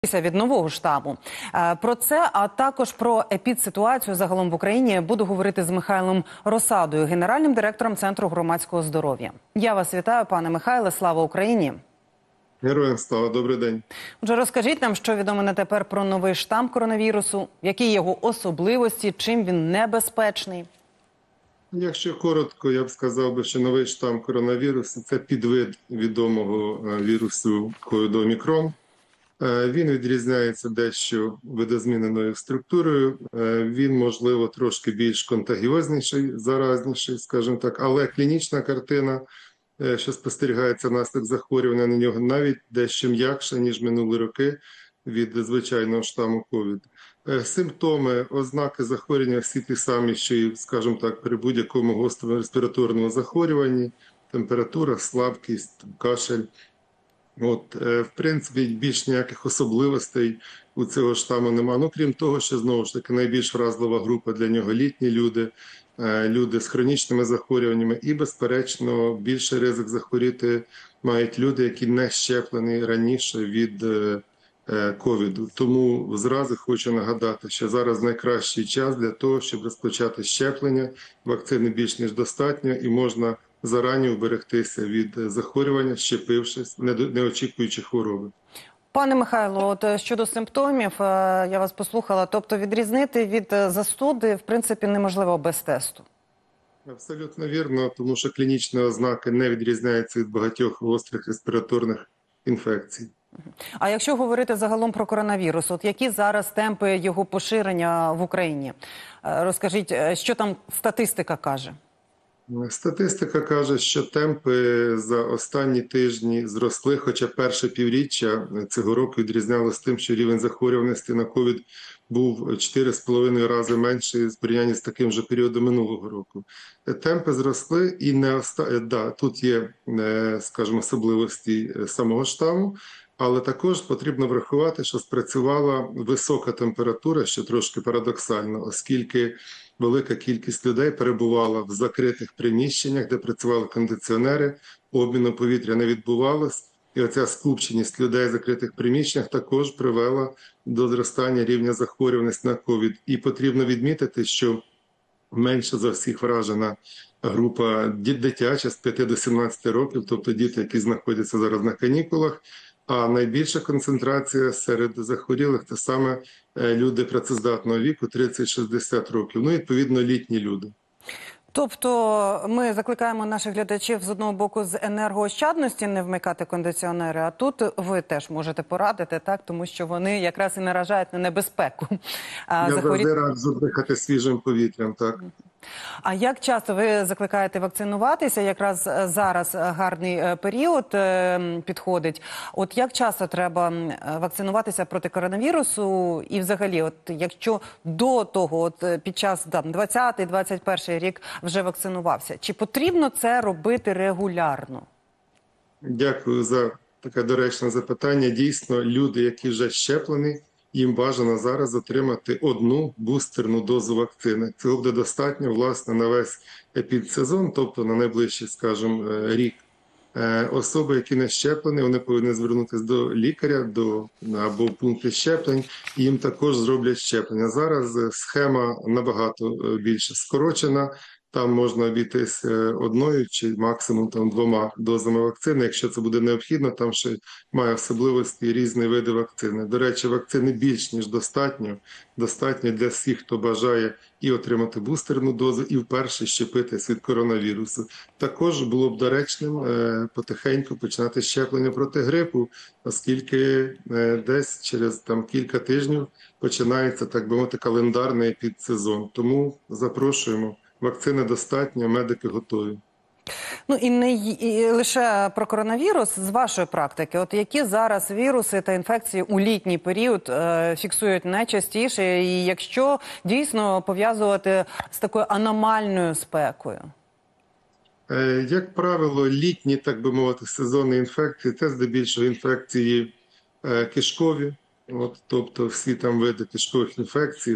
відрізнитися від нового штаму. Про це, а також про епідситуацію загалом в Україні буду говорити з Михайлом Росадою, генеральним директором Центру громадського здоров'я. Я вас вітаю, пане Михайле. Слава Україні! Героям слава, добрий день. Отже, розкажіть нам, що відомо на тепер про новий штам коронавірусу, які його особливості, чим він небезпечний? Якщо коротко, я б сказав, що новий штам коронавірусу – це підвид відомого вірусу ковід-омікрон. Він відрізняється дещо видозміненою структурою, він, можливо, трошки більш контагіозніший, заразніший, скажімо так, але клінічна картина, що спостерігається внаслідок захворювання на нього, навіть дещо м'якша, ніж минулі роки від звичайного штаму ковід. Симптоми, ознаки захворювання всі ті самі, що і, скажімо так, при будь-якому гострому респіраторному захворюванні: температура, слабкість, кашель. В принципі, більш ніяких особливостей у цього штаму немає. Ну, крім того, що, знову ж таки, найбільш вразлива група для нього – літні люди, люди з хронічними захворюваннями і, безперечно, більший ризик захворіти мають люди, які не щеплені раніше від ковіду. Тому зразу хочу нагадати, що зараз найкращий час для того, щоб розпочати щеплення. Вакцини більш ніж достатньо і можна зарані уберегтися від захворювання, щепившись, не очікуючи хвороби. Пане Михайло, от щодо симптомів, я вас послухала, тобто відрізнити від застуди, в принципі, неможливо без тесту. Абсолютно вірно, тому що клінічні ознаки не відрізняються від багатьох гострих респіраторних інфекцій. А якщо говорити загалом про коронавірус, от які зараз темпи його поширення в Україні? Розкажіть, що там статистика каже? Статистика каже, що темпи за останні тижні зросли, хоча перше півріччя цього року відрізнялося тим, що рівень захворюваності на ковід був 4,5 рази менший в порівнянні з таким же періодом минулого року. Темпи зросли і тут є, скажімо, особливості самого штаму, але також потрібно врахувати, що спрацювала висока температура, що трошки парадоксально, оскільки велика кількість людей перебувала в закритих приміщеннях, де працювали кондиціонери, обміну повітря не відбувалось. І оця скупченість людей в закритих приміщеннях також привела до зростання рівня захворюваності на ковід. І потрібно відмітити, що менше за всіх вражена група дитяча з 5 до 17 років, тобто діти, які знаходяться зараз на канікулах. А найбільша концентрація серед захворілих – це саме люди працездатного віку, 30-60 років, ну і, відповідно, літні люди. Тобто ми закликаємо наших глядачів з одного боку з енергоощадності не вмикати кондиціонери, а тут ви теж можете порадити, так, тому що вони якраз і наражають на небезпеку. Я завжди раджу дихати свіжим повітрям, так. А як часто ви закликаєте вакцинуватися? Якраз зараз гарний період підходить. От як часто треба вакцинуватися проти коронавірусу? І взагалі, от якщо до того, от під час 20-21 рік вже вакцинувався, чи потрібно це робити регулярно? Дякую за таке доречне запитання. Дійсно, люди, які вже щеплені, їм бажано зараз отримати одну бустерну дозу вакцини. Цього буде достатньо, власне, на весь епідсезон, тобто на найближчий, скажімо, рік. Особи, які не щеплені, вони повинні звернутися до лікаря або в пункти щеплень, і їм також зроблять щеплення. Зараз схема набагато більше скорочена. Там можна обійтись одною чи максимум двома дозами вакцини. Якщо це буде необхідно, там ще має особливості різні види вакцини. До речі, вакцини більш ніж достатньо. Достатньо для всіх, хто бажає і отримати бустерну дозу, і вперше щепитись від коронавірусу. Також було б доречним потихеньку починати щеплення проти грипу, оскільки десь через кілька тижнів починається, так би мовити, календарний підсезон. Тому запрошуємо. Вакцини достатньо, медики готові. Ну і не лише про коронавірус, з вашої практики, от які зараз віруси та інфекції у літній період фіксують найчастіше, і якщо дійсно пов'язувати з такою аномальною спекою? Як правило, літні, так би мовити, сезонні інфекції – це здебільшого інфекції кишкові. Тобто всі там види кишкових інфекцій,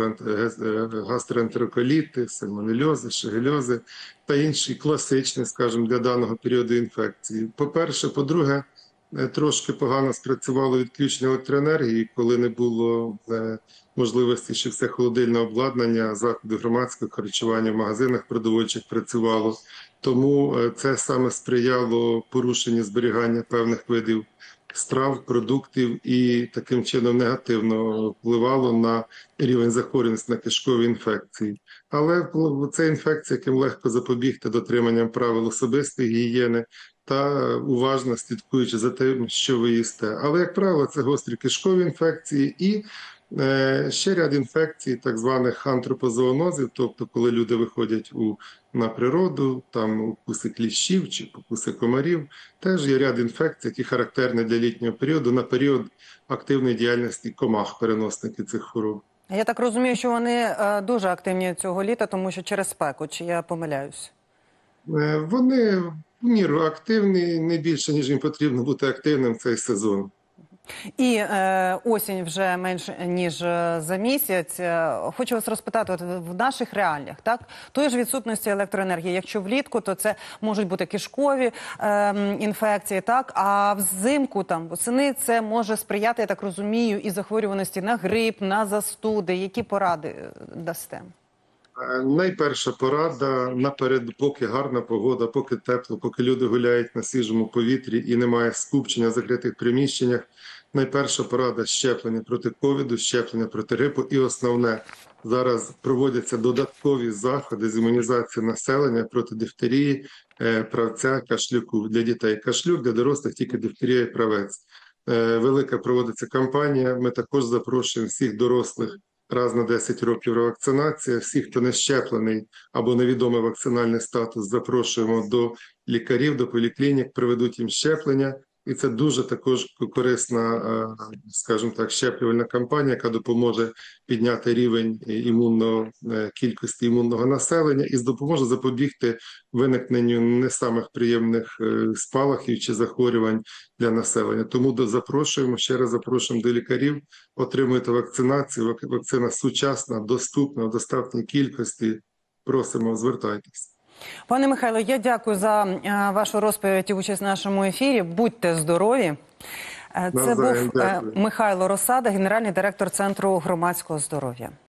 гастроентероколіти, сальмонельози, шигельози та інші класичні, скажімо, для даного періоду інфекції. По-перше, по-друге, трошки погано спрацювало відключення електроенергії, коли не було можливості, що все холодильне обладнання, заклади громадського харчування в магазинах продовольчих працювало. Тому це саме сприяло порушенню зберігання певних видів страв, продуктів і таким чином негативно впливало на рівень захворюваності на кишкові інфекції. Але це інфекція, яким легко запобігти дотриманням правил особистої гігієни та уважно слідкуючи за тим, що ви їсте. Але, як правило, це гострі кишкові інфекції і ще ряд інфекцій, так званих антропозоонозів, тобто коли люди виходять на природу, там укуси кліщів чи покуси комарів, теж є ряд інфекцій, які характерні для літнього періоду, на період активної діяльності комах, переносники цих хвороб. Я так розумію, що вони дуже активні цього літа, тому що через спеку, чи я помиляюсь? Вони в міру активні, не більше, ніж їм потрібно бути активним в цей сезон. І осінь вже менше, ніж за місяць. Хочу вас розпитати, от в наших реаліях, так, тої ж відсутності електроенергії, якщо влітку, то це можуть бути кишкові інфекції, так, а взимку, там, восени це може сприяти, я так розумію, і захворюваності на грип, на застуди. Які поради дасте? Найперша порада наперед, поки гарна погода, поки тепло, поки люди гуляють на свіжому повітрі і немає скупчення в закритих приміщеннях. Найперша порада – щеплення проти ковіду, щеплення проти грипу. І основне, зараз проводяться додаткові заходи з імунізації населення проти дифтерії, правця, кашлюку для дітей. Кашлюк для дорослих тільки дифтерія і правець. Велика проводиться кампанія. Ми також запрошуємо всіх дорослих раз на 10 років ревакцинація. Всіх, хто не щеплений або невідомий вакцинальний статус, запрошуємо до лікарів, до поліклінік, проведуть їм щеплення. І це дуже також корисна, скажімо так, щеплювальна кампанія, яка допоможе підняти рівень кількості імунного населення і допоможе запобігти виникненню не самих приємних спалахів чи захворювань для населення. Тому ще раз запрошуємо до лікарів, отримуйте вакцинацію. Вакцина сучасна, доступна, в достатній кількості. Просимо, звертайтеся. Пане Михайло, я дякую за вашу розповідь і участь в нашому ефірі. Будьте здорові. Це був Михайло Росада, генеральний директор Центру громадського здоров'я.